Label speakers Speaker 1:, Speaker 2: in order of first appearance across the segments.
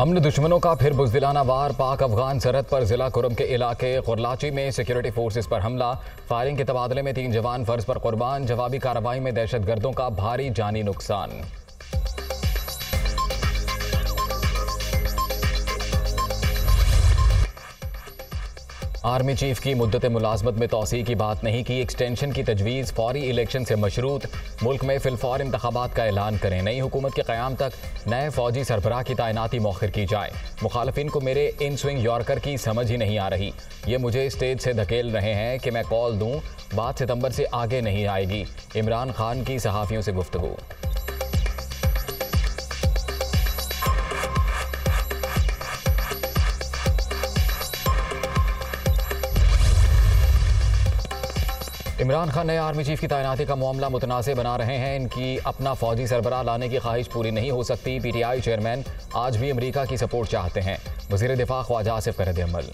Speaker 1: हमने दुश्मनों का फिर बुज़दिलाना वार। पाक अफगान सरहद पर जिला कुरम के इलाके कुरलाची में सिक्योरिटी फोर्सेस पर हमला। फायरिंग के तबादले में 3 जवान फर्ज पर कुर्बान। जवाबी कार्रवाई में दहशतगर्दों का भारी जानी नुकसान। आर्मी चीफ की मुद्दत मुलाजमत में तौसीह की बात नहीं की। एक्सटेंशन की तजवीज़ फौरी इलेक्शन से मशरूत। मुल्क में फिलफौर इंतखाबात का ऐलान करें। नई हुकूमत के क़याम तक नए फौजी सरबराह की तैनाती मौखर की जाए। मुखालफिन को मेरे इन स्विंग यॉर्कर की समझ ही नहीं आ रही। ये मुझे स्टेज से धकेल रहे हैं कि मैं कॉल दूँ, बात सितंबर से आगे नहीं आएगी। इमरान खान की सहाफ़ियों से गुफ्तगू। इमरान खान नए आर्मी चीफ की तैनाती का मामला मुतनाज़ बना रहे हैं। इनकी अपना फौजी सरबराह लाने की ख्वाहिश पूरी नहीं हो सकती। PTI चेयरमैन आज भी अमेरिका की सपोर्ट चाहते हैं। वज़ीर दिफा ख्वाजा आसिफ का रद्द-ए-अमल।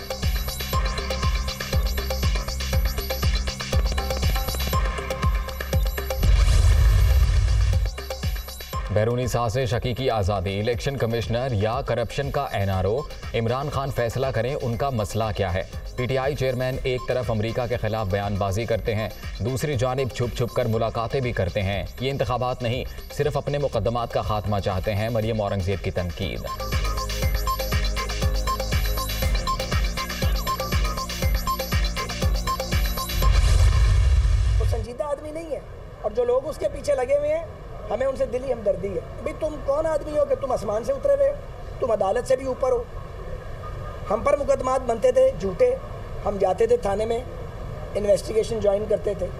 Speaker 1: बैरूनी साजिश, हकीकी आज़ादी, इलेक्शन कमिश्नर या करप्शन का NRO, इमरान खान फैसला करें उनका मसला क्या है। PTI चेयरमैन एक तरफ अमेरिका के खिलाफ बयानबाजी करते हैं, दूसरी जानिब छुप छुप कर मुलाकातें भी करते हैं। ये इंतखाबात नहीं, सिर्फ अपने मुकदमात का खात्मा चाहते हैं। मरियम औरंगजेब की तनकीद।
Speaker 2: वो संजीदा आदमी नहीं है और जो लोग उसके पीछे लगे हुए हैं हमें उनसे दिली हमदर्दी है। भाई तुम कौन आदमी हो कि तुम आसमान से उतरे हुए हो? तुम अदालत से भी ऊपर हो। हम पर मुकदमात बनते थे झूठे, हम जाते थे थाने में, इन्वेस्टिगेशन ज्वाइन करते थे।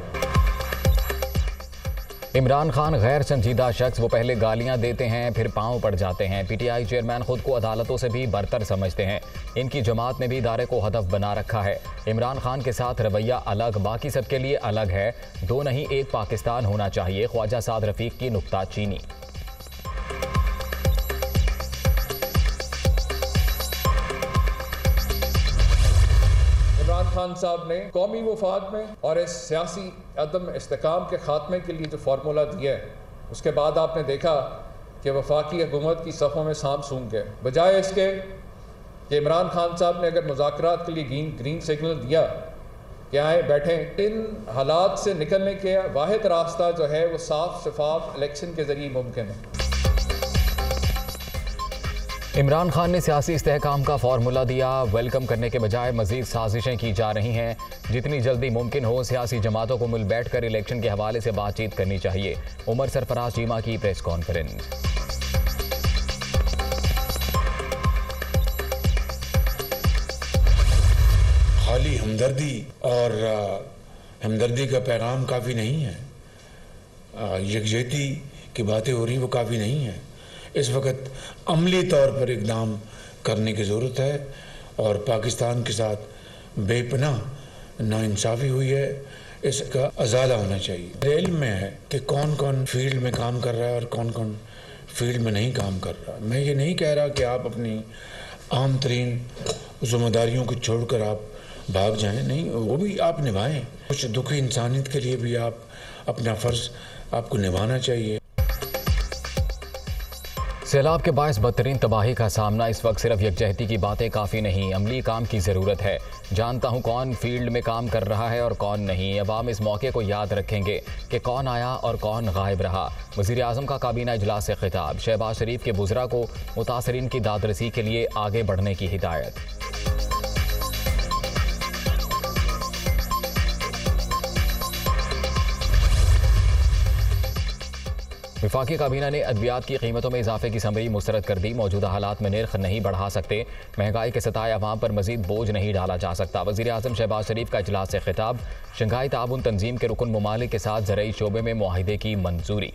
Speaker 1: इमरान खान गैर संजीदा शख्स, वो पहले गालियां देते हैं फिर पांव पड़ जाते हैं। PTI चेयरमैन खुद को अदालतों से भी बरतर समझते हैं। इनकी जमात ने भी इदारे को हदफ बना रखा है। इमरान खान के साथ रवैया अलग, बाकी सबके लिए अलग है। दो नहीं एक पाकिस्तान होना चाहिए। ख्वाजा साद रफीक की नुक्ताचीनी।
Speaker 3: इमरान खान साहब ने कौमी मुफाद में और इस सियासी अदम इस्तेकाम के खात्मे के लिए जो फार्मूला दिया है, उसके बाद आपने देखा कि वफाकी हुकूमत की सफ़ों में सांप सूंघ गए। बजाय इसके कि इमरान खान साहब ने अगर मुज़ाकरात के लिए ग्रीन सिग्नल दिया कि आए बैठें, इन हालात से निकलने के वाहिद रास्ता जो है वो साफ शफाफ इलेक्शन के ज़रिए मुमकिन है।
Speaker 1: इमरान खान ने सियासी इस्तेहकाम का फार्मूला दिया। वेलकम करने के बजाय मजीद साजिशें की जा रही हैं। जितनी जल्दी मुमकिन हो सियासी जमातों को मिल बैठ कर इलेक्शन के हवाले से बातचीत करनी चाहिए। उमर सरफराज चीमा की प्रेस कॉन्फ्रेंस।
Speaker 4: खाली हमदर्दी और हमदर्दी का पैगाम काफ़ी नहीं है। यकजहती की बातें हो रही वो काफ़ी नहीं है। इस वक्त अमली तौर पर इक़दाम करने की ज़रूरत है और पाकिस्तान के साथ बेपनाह नाइंसाफ़ी हुई है, इसका अज़ाला होना चाहिए। इल्म में है कि कौन कौन फील्ड में काम कर रहा है और कौन कौन फील्ड में नहीं काम कर रहा। मैं ये नहीं कह रहा कि आप अपनी आम तरीन ज़िम्मेदारियों को छोड़कर आप भाग जाएं, नहीं, वो भी आप निभाएं। कुछ दुखी इंसानियत के लिए भी आप अपना फ़र्ज़ आपको निभाना चाहिए।
Speaker 1: सैलाब के बायस बदतरीन तबाही का सामना। इस वक्त सिर्फ यकजहती की बातें काफ़ी नहीं, अमली काम की ज़रूरत है। जानता हूँ कौन फील्ड में काम कर रहा है और कौन नहीं। अवाम इस मौके को याद रखेंगे कि कौन आया और कौन गायब रहा। वज़ीर आज़म का काबीना इजलास से खिताब। शहबाज शरीफ के बुज़रा को मुतासरीन की दादरसी के लिए आगे बढ़ने की हिदायत। वफाकी काबीना ने अद्वियात की कीमतों में इजाफे की समरी मुस्तरद कर दी। मौजूदा हालात में निर्ख नहीं बढ़ा सकते। महंगाई के सताए अवाम पर मजीद बोझ नहीं डाला जा सकता। वज़ीर आज़म शहबाज शरीफ का इजलास से खिताब। शंघाई ताउन तंजीम के रुकन ममालिक के साथ ज़रई शोबे में मुआहिदे की मंजूरी।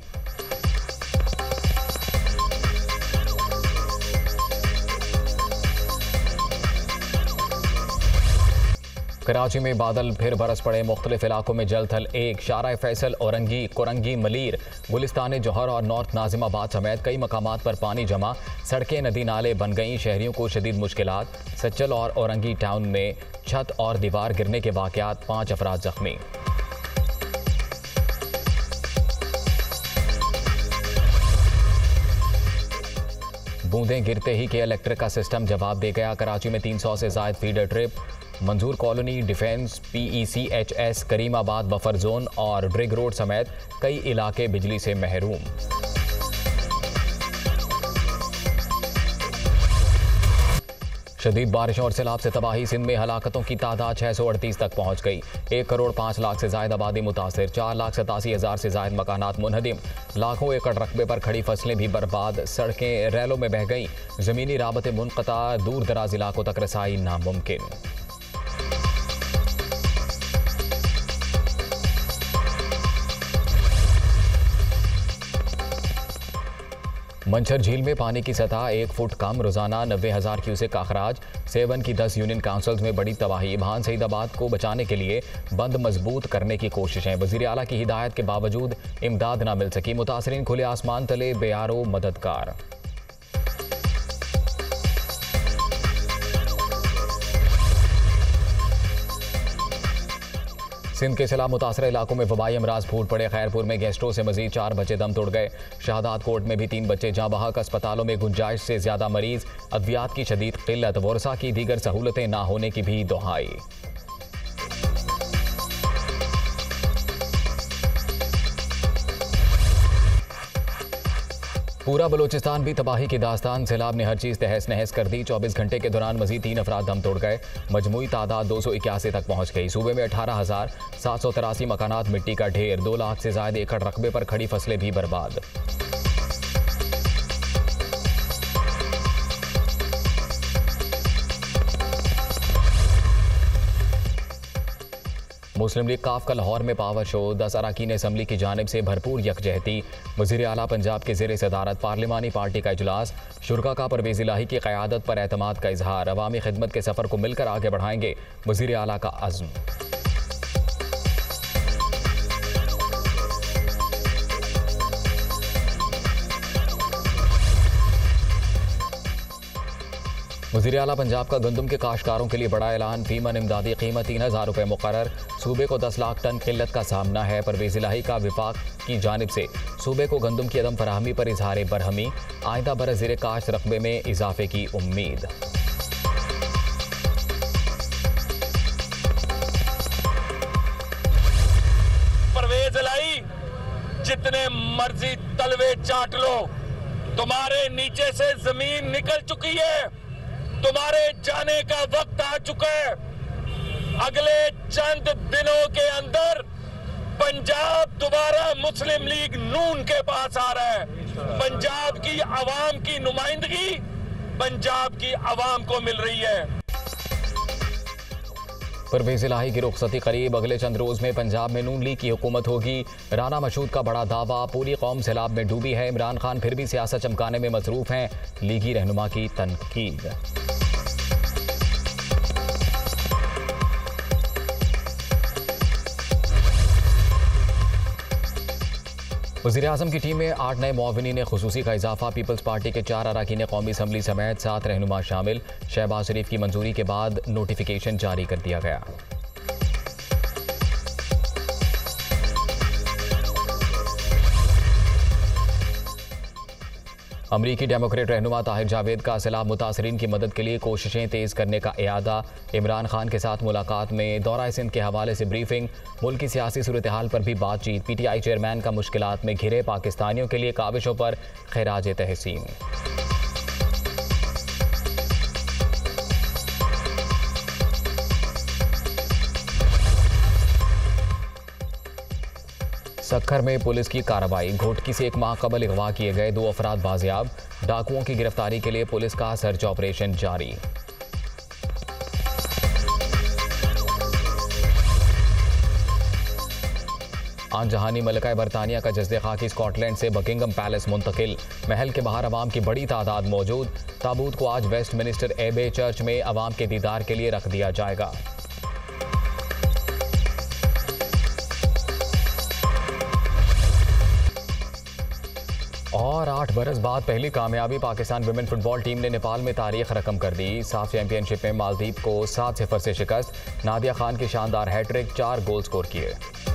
Speaker 1: कराची में बादल फिर बरस पड़े। मुख्तलिफ इलाकों में जल थल एक। शारा फैसल, औरंगी, कोरंगी, मलीर, गुलिस्तान जौहर और नॉर्थ नाजिमाबाद समेत कई मकामात पर पानी जमा। सड़कें नदी नाले बन गईं। शहरियों को शदीद मुश्किलात। सच्चल और औरंगी टाउन में छत और दीवार गिरने के वाक़यात। 5 अफराद जख्मी। बूंदें गिरते ही के इलेक्ट्रिक का सिस्टम जवाब दे गया। कराची में 300 से ज़ायद feeder trip, Manzoor colony, defence, PECHS, Karimabad buffer zone और ड्रिग रोड समेत कई इलाके बिजली से महरूम। शदीद बारिशों और सैलाब से तबाही, सिंध में हलाकतों की तादाद 638 तक पहुंच गई। 1 करोड़ 5 लाख से ज़ायद आबादी मुतासिर, 4,87,000 से ज़ायद मकानात मुनहदिम, लाखों एकड़ रकबे पर खड़ी फसलें भी बर्बाद, सड़कें रैलों में बह गई, ज़मीनी राबते मुनक़ता, दूर दराज इलाकों तक रसाई नामुमकिन। मंछर झील में पानी की सतह 1 फुट कम, रोजाना 90,000 क्यूसेक अखराज, सेवन की 10 यूनियन काउंसिल्स में बड़ी तबाही। भान सईदाबाद को बचाने के लिए बंद मजबूत करने की कोशिशें, वजीर आला की हिदायत के बावजूद इमदाद न मिल सकी, मुतासरीन खुले आसमान तले बेयारो मददगार। सिंध के सैलाब मुतासर इलाकों में वबाई अमराज फूट पड़े। खैरपुर में गेस्टों से मजीद 4 बच्चे दम तोड़ गए। शहादात कोर्ट में भी 3 बच्चे जहां बहक, अस्पतालों में गुंजाइश से ज्यादा मरीज, अद्वियात की शदीद किल्लत, वर्षा की दीगर सहूलतें ना होने की भी दुहाई। पूरा बलोचिस्तान भी तबाही की दास्तान, सैलाब ने हर चीज़ तहस नहस कर दी। 24 घंटे के दौरान मजीद 3 अफराद दम तोड़ गए। मजमूई तादाद 281 तक पहुंच गई। सूबे में 18,783 मकानात मिट्टी का ढेर, 2 लाख से ज़ायद एकड़ रकबे पर खड़ी फसलें भी बर्बाद। मुस्लिम लीग काफ का लाहौर में पावर शो, 10 अरकान असम्बली की जानिब से भरपूर यकजहती। वज़ीर आला पंजाब के ज़ेर सदारत पार्लिमानी पार्टी का इजलास, शुरा का परवेज़ इलाही की क़यादत पर एतमाद का इजहार, अवामी खिदमत के सफ़र को मिलकर आगे बढ़ाएंगे, वज़ीर आला का अज़्म। वज़ीर आला पंजाब का गंदम के काश्तकारों के लिए बड़ा ऐलान, फीमन इमदादी कीमत 3,000 रुपये मुकर्रर। सूबे को 10 लाख टन किल्लत का सामना है। परवेज़ इलाही का विफाक की जानिब से सूबे को गंदम की अदम फराहमी पर इजहार बरहमी, आइंदा बरस ज़ेर काश्त रकबे में इजाफे की उम्मीद।
Speaker 5: परवेज़ इलाही, जितने मर्जी तलवे चाट लो, तुम्हारे नीचे से जमीन निकल चुकी है, तुम्हारे जाने का वक्त आ चुका है। अगले चंद दिनों के अंदर पंजाब दोबारा मुस्लिम लीग नून के पास आ रहा है। पंजाब की आवाम की नुमाइंदगी पंजाब की आवाम को मिल रही है।
Speaker 1: परवेज़ इलाही की रुखसती करीब, अगले चंद रोज में पंजाब में नून लीग की हुकूमत होगी। राना मशहूद का बड़ा दावा, पूरी कौम सैलाब में डूबी है। इमरान खान फिर भी सियासत चमकाने में मसरूफ हैं, लीगी रहनुमा की तनकीद। वज़ीर आज़म की टीम में 8 नए मुआविनीन ख़ुसूसी का इजाफा। पीपल्स पार्टी के 4 अरकान कौमी असम्बली समेत 7 रहनुमा शामिल। शहबाज शरीफ की मंजूरी के बाद नोटिफिकेशन जारी कर दिया गया। अमरीकी डेमोक्रेट रहनुमा ताहिर जावेद का सैलाब मुतासरीन की मदद के लिए कोशिशें तेज़ करने का इरादा। इमरान खान के साथ मुलाकात में दौरा सिंध के हवाले से ब्रीफिंग, मुल्क की सियासी सूरत हाल पर भी बातचीत। PTI चेयरमैन का मुश्किलात में घिरे पाकिस्तानियों के लिए काविशों पर खैराज तहसीन। सक्खर में पुलिस की कार्रवाई, घोटकी से 1 माह कबल अगवा किए गए 2 अफराद बाजियाब। डाकुओं की गिरफ्तारी के लिए पुलिस का सर्च ऑपरेशन जारी। आन जहानी मलका बरतानिया का जज़्दे खाकी स्कॉटलैंड से बकिंगम पैलेस मुंतकिल। महल के बाहर अवाम की बड़ी तादाद मौजूद। ताबूत को आज वेस्टमिनिस्टर एबे चर्च में अवाम के दीदार के लिए रख दिया जाएगा। और 8 बरस बाद पहली कामयाबी, पाकिस्तान विमेन फुटबॉल टीम ने नेपाल में तारीख रकम कर दी। साफ चैंपियनशिप में मालदीव को 7-0 से शिकस्त। नादिया खान की शानदार हैट्रिक, 4 गोल स्कोर किए।